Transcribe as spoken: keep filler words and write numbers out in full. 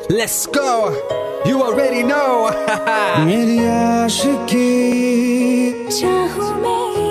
Let's go. You already know. मेरी आशिकी चाहूं मैं